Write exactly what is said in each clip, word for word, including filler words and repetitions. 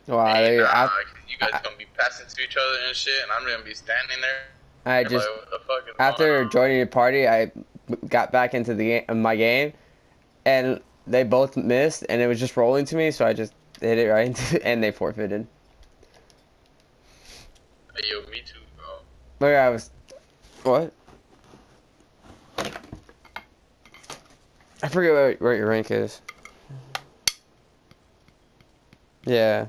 Wow, Hey, they, nah, I, you guys I, gonna be passing to each other and shit, and I'm gonna be standing there I like, just what the fuck is going after on? joining the party, I got back into the game, my game, and they both missed, and it was just rolling to me, so I just hit it right into, and they forfeited. Hey, yo, me too, bro. Look, I was what? I forget what, what your rank is. Yeah.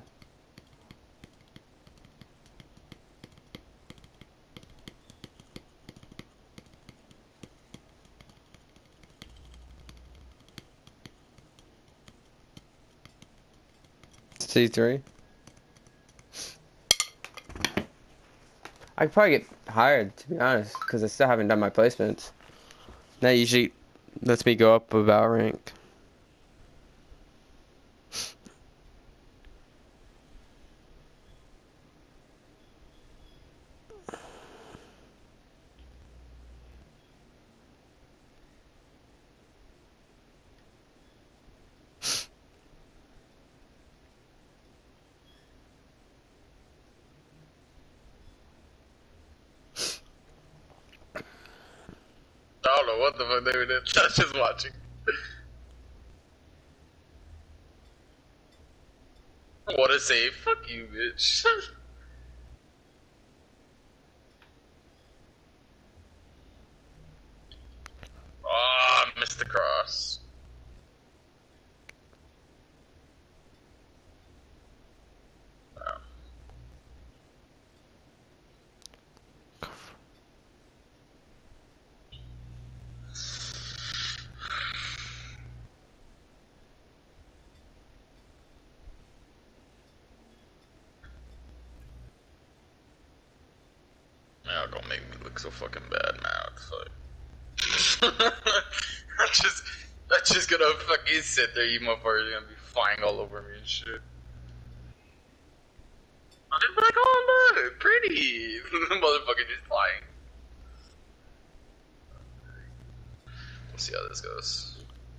C three. I could probably get hired, to be honest, because I still haven't done my placements. That usually lets me go up about rank. I don't know what the fuck they were doing. I was just watching. What a save. Fuck you, bitch. Oh, I missed the cross. Oh. Now don't make me look so fucking bad, man. It's like I'm just, I'm just gonna fucking sit there. You motherfuckers are gonna be flying all over me and shit. I'm just like, oh look, pretty. The motherfucker just flying. We'll see how this goes.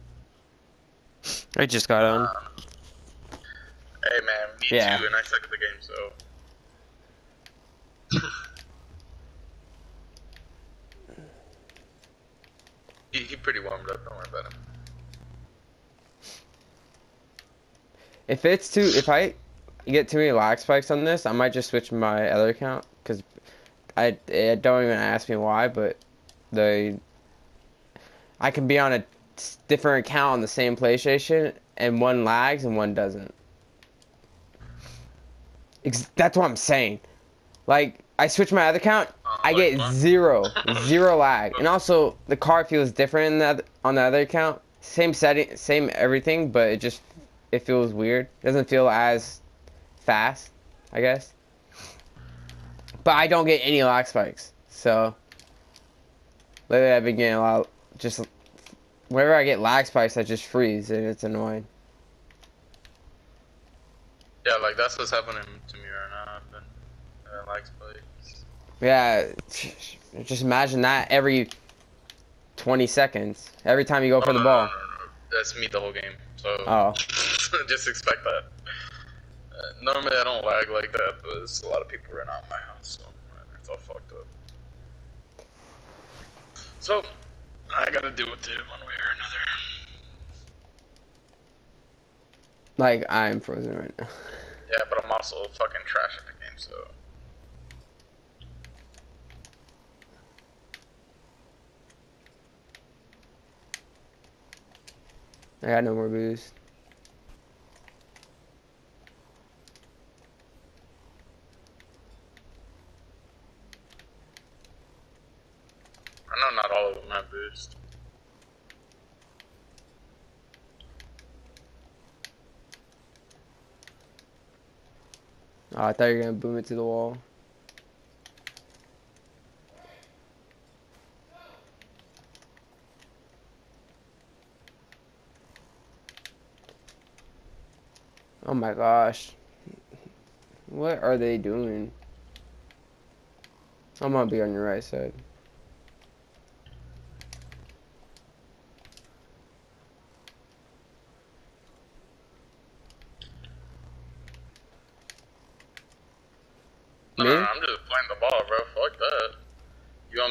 I just got on. Um, hey man, me Yeah. too, and I suck at the game, so. he, he pretty warmed up. Don't worry about him. If it's too, if I get too many lag spikes on this, I might just switch my other account because I it don't even ask me why, but the I can be on a different account on the same PlayStation and one lags and one doesn't. Ex that's what I'm saying. Like I switch my other account, Uh, I like get what? zero, zero lag, and also the car feels different in that on the other account. Same setting, same everything, but it just it feels weird. It doesn't feel as fast, I guess. But I don't get any lag spikes, so lately I've been getting a lot. Just whenever I get lag spikes, I just freeze, and it's annoying. Yeah, like that's what's happening to me right now. I've been uh, like spikes. Yeah, just imagine that every twenty seconds, every time you go Oh for no, the no, ball. no, no. That's me the whole game. So Oh, just expect that. Uh, normally I don't lag like that, but there's a lot of people right now in my house, so it's all fucked up. So I gotta deal with it one way or another. like I'm frozen right now. Yeah, but I'm also fucking trash at the game, so. I got no more boost. I know not all of them have boost. Oh, I thought you were gonna boom it to the wall. Oh my gosh. What are they doing? I'm gonna be on your right side.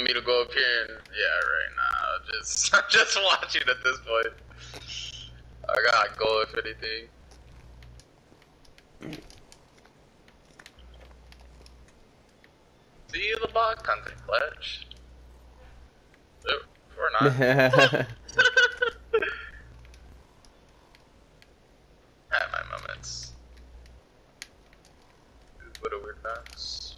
me to go up here and yeah, right now. Just I'm just watching at this point. I gotta go if anything. See the bot content pledge. Or not. I have my moments. What a weird box.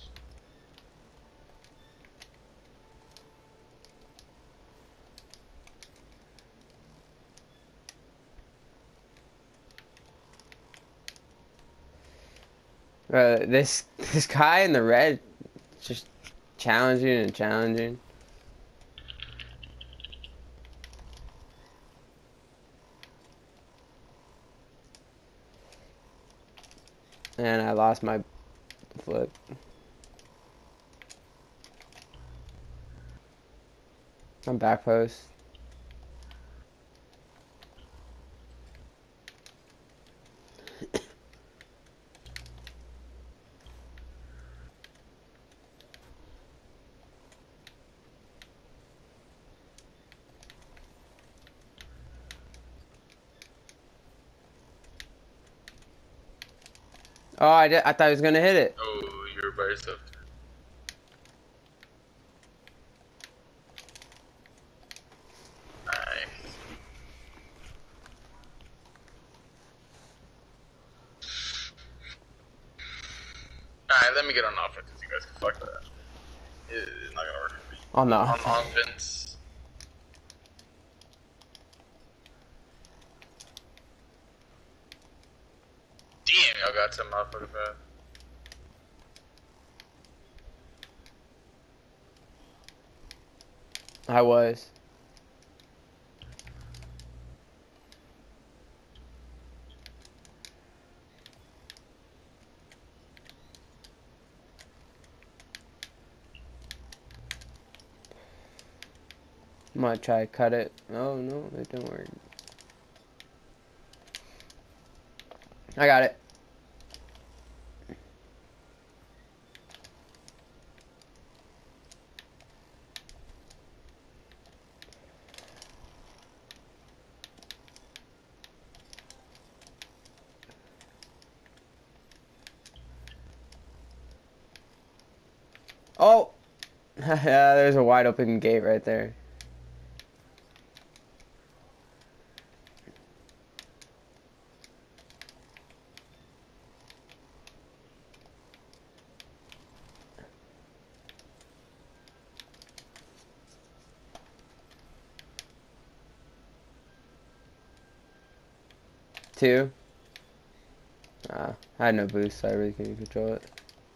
Uh, this this guy in the red, just challenging and challenging. And I lost my flip. I'm back post. Oh, I did. I thought he was gonna hit it. Oh, you're by yourself. Nice. Alright, let me get on offense. You guys can fuck that. It's not gonna work for me. Oh no. On offense. Damn, y'all got some motherfucker bad. I was. I'm gonna try to cut it. Oh no, it didn't work. I got it. Oh! Yeah, there's a wide open gate right there. Two. Uh, I had no boost, so I really couldn't control it.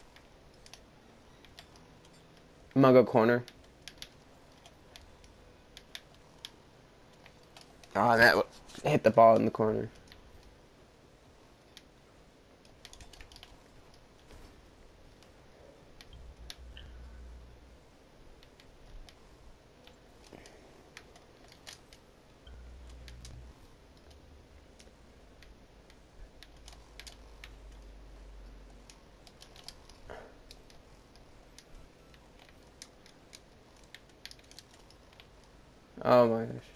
I'm gonna go corner. Oh, that hit the ball in the corner. Oh my gosh.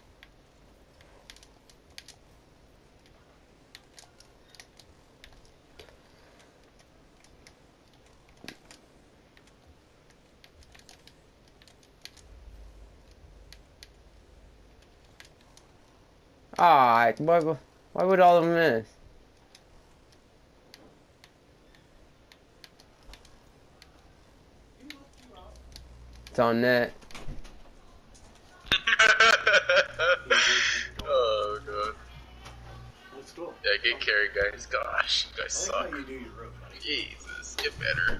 Ah, why, why would all of them miss? It's on net. Oh god. Let's go. Yeah, get carried, guys. Gosh, you guys I like suck. how you do your rope, buddy. Jesus, get better.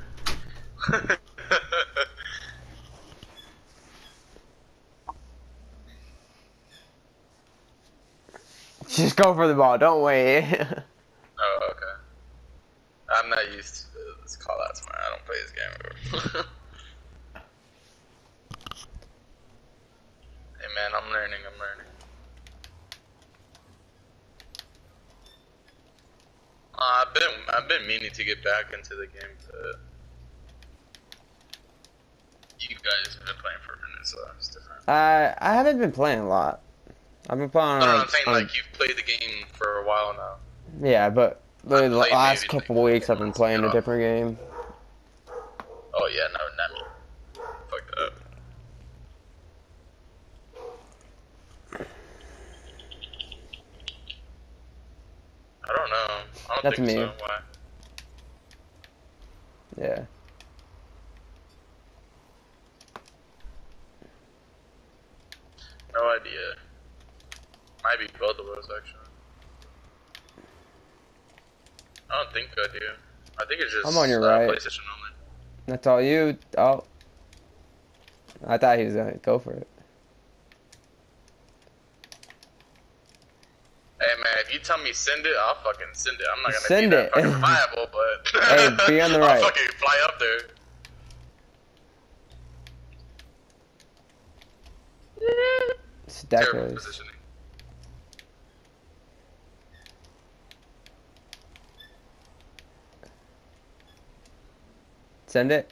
Just go for the ball, don't wait. Oh, okay. I'm not used to this call outs, man. I don't play this game. Hey, man, I'm learning. I'm learning. Uh, I've been I've been meaning to get back into the game, but you guys have been playing for Uh, I haven't been playing a lot. I've been playing No, no, on, I'm saying on like you've played the game for a while now. yeah, but I the played last maybe like couple weeks I've four been months playing a ago. different game. Oh yeah, no, not me. Fuck that. I don't know. I don't That's think so. me. Why? Yeah. No idea. Might be both of us actually. I don't think I do. I think it's just I'm on your uh, right. PlayStation only. That's all you. Oh, I thought he was gonna go for it. Hey man, if you tell me send it, I'll fucking send it. I'm not gonna Send be that it. fucking reliable, but Hey, be on the I'll right. fucking fly up there. It's Terrible deckers. positioning. Send it.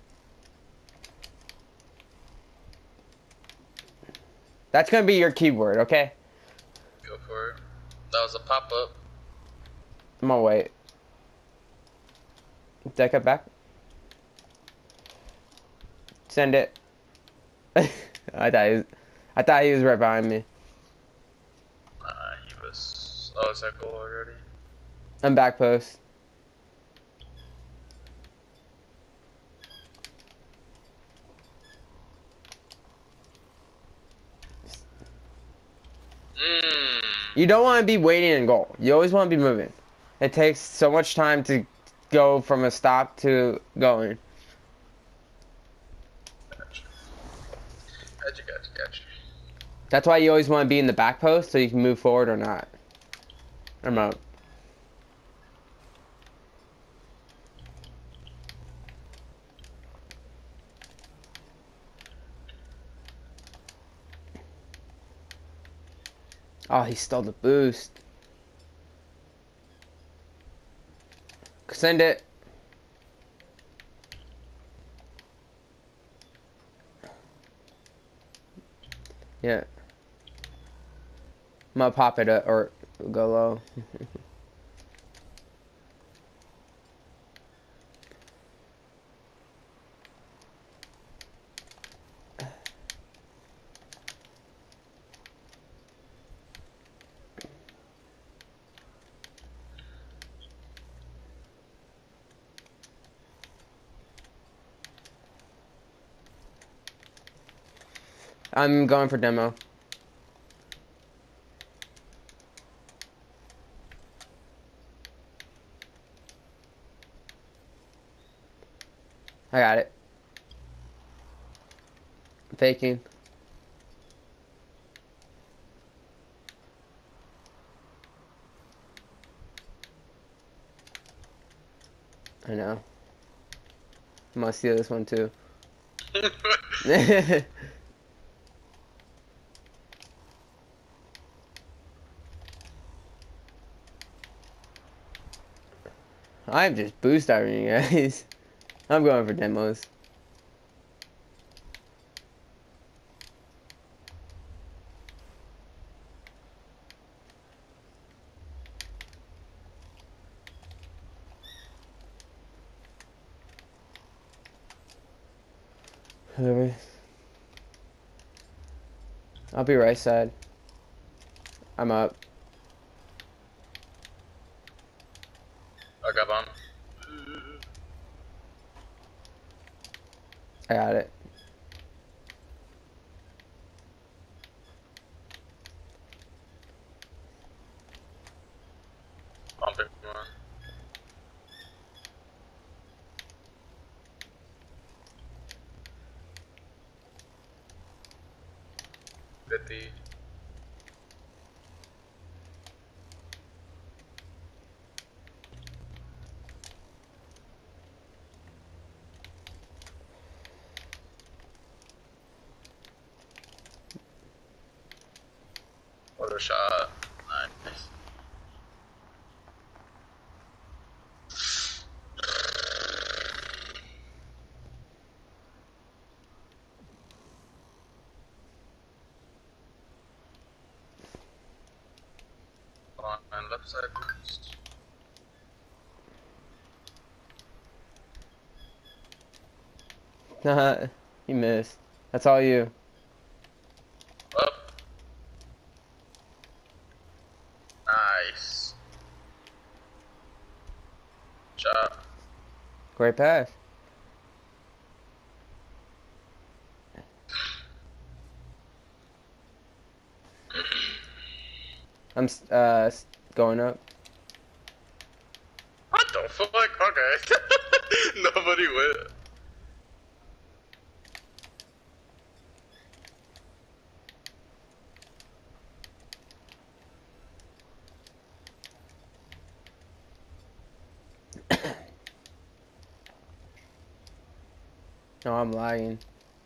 That's gonna be your keyword, okay? Go for it. That was a pop up. I'm gonna wait. Deck it back. Send it. I thought he was, I thought he was right behind me. Uh, he was. Oh, is that goal already? I'm back post. Mmm. You don't want to be waiting in goal. You always want to be moving. It takes so much time to go from a stop to going. Gotcha. Gotcha, gotcha, gotcha. That's why you always want to be in the back post so you can move forward or not. I'm out. Oh, he stole the boost. Send it. Yeah. I'm gonna pop it up or go low. I'm going for demo. I got it. Faking. I know. I'm gonna steal this one too. I'm just boost starting you guys. I'm going for demos. Whatever. I'll be right side. I'm up. I got bomb. I got it. Bumping one. fifty. What a shot. Nice. side boost. Nah, you missed. That's all you. Up. Nice. Shot. Great pass. I'm s- uh s- going up. What the fuck? Okay. Nobody went. No, I'm lagging.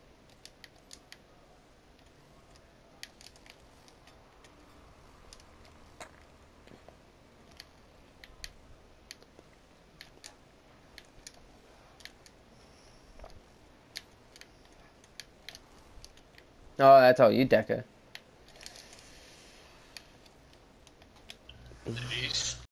Oh, that's all you, Deca. Jeez.